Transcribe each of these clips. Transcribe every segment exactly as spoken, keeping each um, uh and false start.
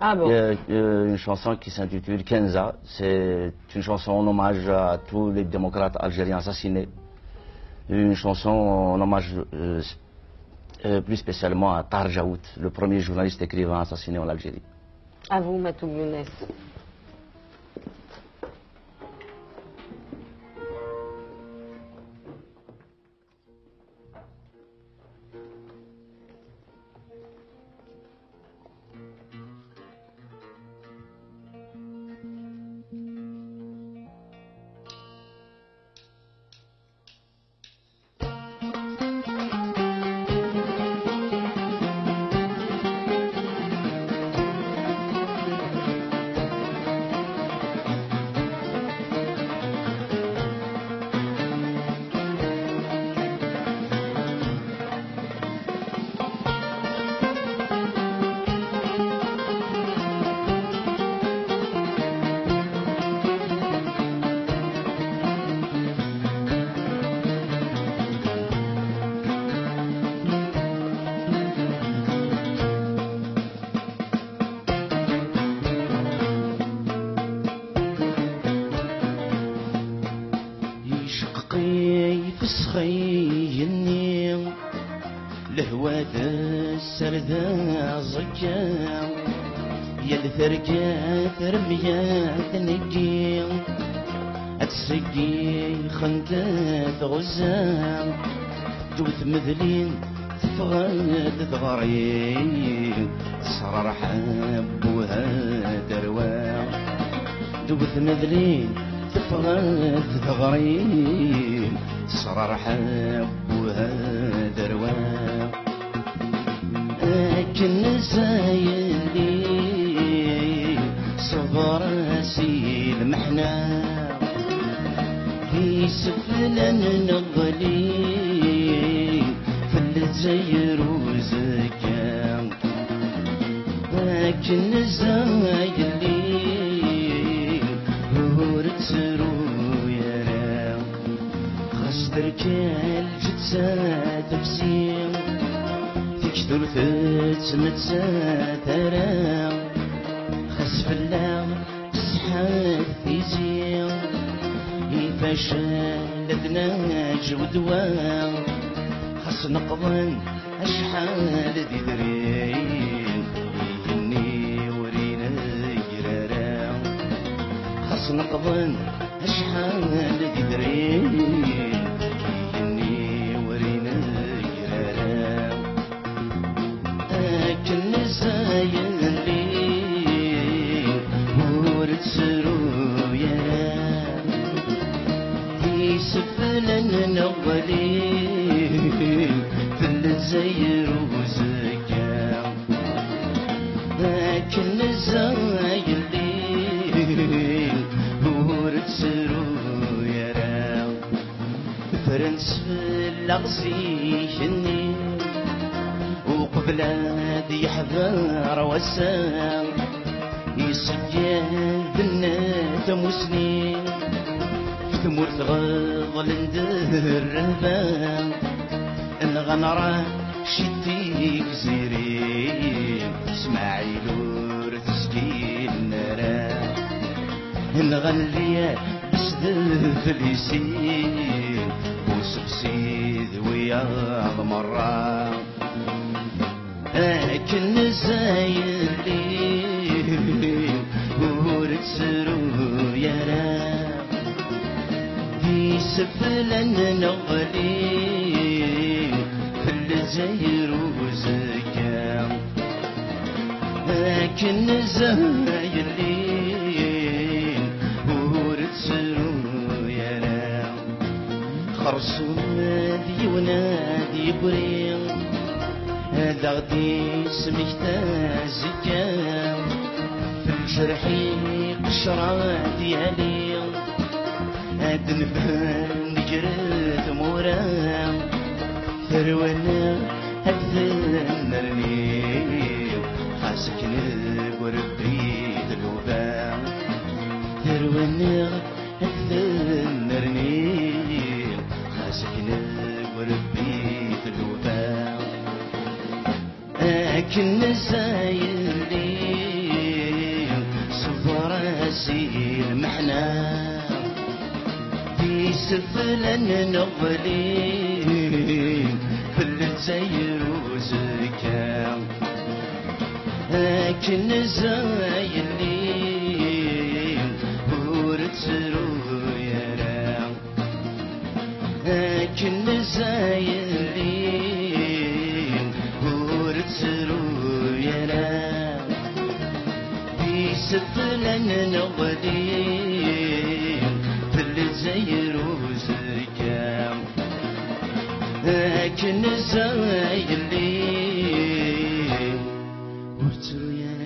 Ah bon. Il y a euh, une chanson qui s'intitule Kenza. C'est une chanson en hommage à tous les démocrates algériens assassinés. Une chanson en hommage euh, euh, plus spécialement à Tahar Djaout, le premier journaliste écrivain assassiné en Algérie. À vous, Matoub Younes. فسخيني لهوى السردة زكام يا الثرقات رميات نقي اتسقي خندات غزام دوث مذلين تفغد ثغري صرر حبوها دروا دوث مذلين تفغد ثغري صرر حبوها دروا لكن زايلي صبر سي المحنة يسفلن نضلي في الجزائر وزكام لكن زايلي ورتسرو يرا خسترك الجتسا تفسير تكثر تتمتساترا خسف اللام تسحات في زير يفشل ذناج ودوا خص نقضن أشحال ذي درين يهني ورينا يرارا خص نقضن أشحال ذي درين يهني ورينا يرارا لكن زايلي ورتسرو يا يسفلن نضلي في الجزائر وزكام لكن زايلي ورتسرو يا فرنس في الأغزي وقبل هذه يحذر وسام يسجل بنات مسنين ثمور تغضل ندر الرهبان الغنرة شديك زيرين اسماعيل ورتسكين نرا نغني بسد فليسين وسبسيد ويا مرة لكن زايلي ورتسرو يرا يسفلن نغلي في الجزائر وزكام لكن زايلي ورتسرو يرا خرصو نادي ونادي بريم هذا غدي سميك تازكام في الجرحي قشرة ديالي هاد نفهم نجرد مورام ثرونا هاد ذنرني خاسك نقول بريد الوبام ثرونا هاد ذنرني خاسك نقول بريد الوبام لكن زايلي زي المحنة دي سفلن نغلين في الجزائر وزكا لكن زايلين ورتسرو يرا لكن زايلين ورتسرو يرا سفلن نغلين في الجزائر وزكا لكن زايلين ورترو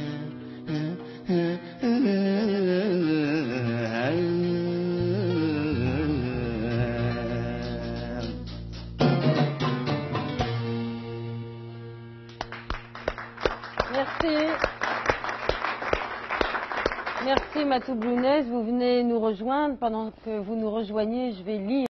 Merci. Merci Matou Blounès, vous venez nous rejoindre. Pendant que vous nous rejoignez, je vais lire.